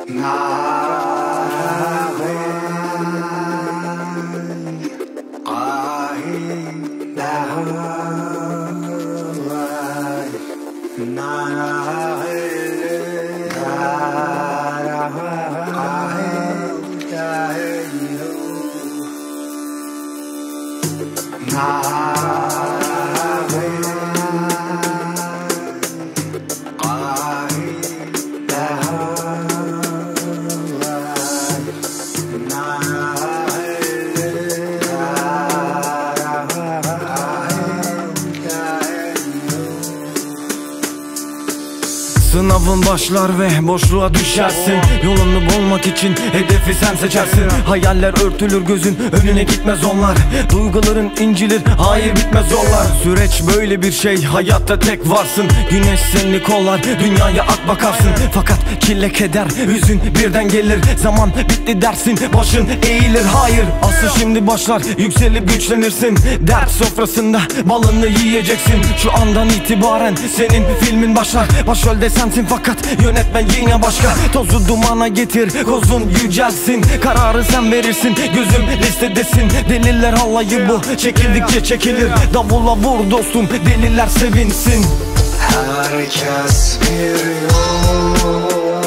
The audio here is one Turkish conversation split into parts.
Sınavın başlar ve boşluğa düşersin. Yolunu bulmak için hedefi sen seçersin. Hayaller örtülür, gözün önüne gitmez onlar. Duyguların incilir, hayır bitmez yollar. Süreç böyle bir şey, hayatta tek varsın. Güneş seni kollar, dünyaya ak bakarsın. Fakat çile keder, hüzün birden gelir. Zaman bitti dersin, başın eğilir. Hayır, asıl şimdi başlar, yükselip güçlenirsin. Dert sofrasında balını yiyeceksin. Şu andan itibaren senin filmin başlar. Başrolde sensin fakat yönetmen yine başka. Tozu dumana getir, kozun yücelsin. Kararı sen verirsin, gözüm listedesin. Deliler halayı bu, çekildikçe çekilir. Davula vur dostum, deliler sevinsin. Herkes bir yol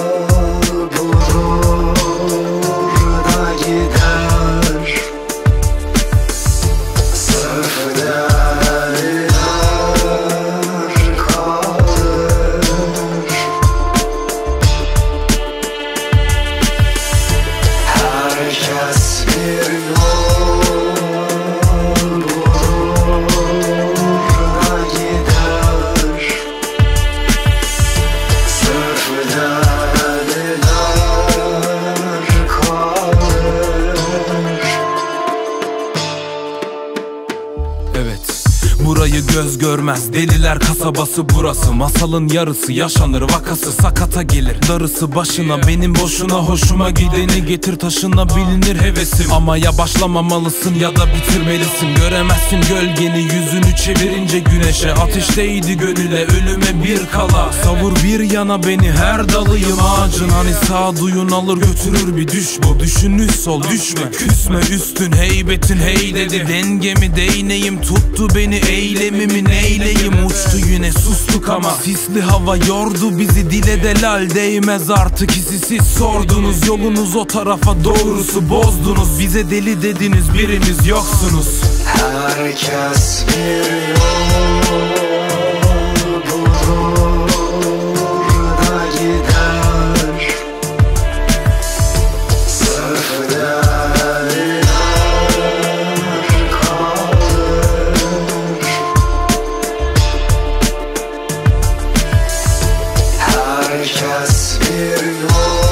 bulur da gider. Sırf derler kalır. Herkes bir yol bulur da gider. Sırf derler kalır. Evet, burayı göz görmez, deliler kasabası burası. Masalın yarısı yaşanır, vakası sakata gelir. Darısı başına, benim boşuna hoşuma gideni getir taşına, bilinir hevesim. Ama ya başlamamalısın ya da bitirmelisin. Göremezsin gölgeni, yüzünü çevirince güneşe. Ateşteydi gönüle, ölüme bir kala. Savur bir yana beni, her dalıyım ağacın. Hani sağduyun alır götürür bir düş bu. Düşünü sol, düşme küsme üstün. Heybetin hey dedi, dengemi değneğim tuttu beni. Eylemimin eyleyim uçtu yine, sustuk ama sisli hava yordu bizi. Dile de lal değmez artık, hissi siz sordunuz. Yolunuz o tarafa, doğrusu bozdunuz. Bize deli dediniz, biriniz yoksunuz. Herkes bir yol bulur da gider. Sırf derler kalır. Herkes bir yol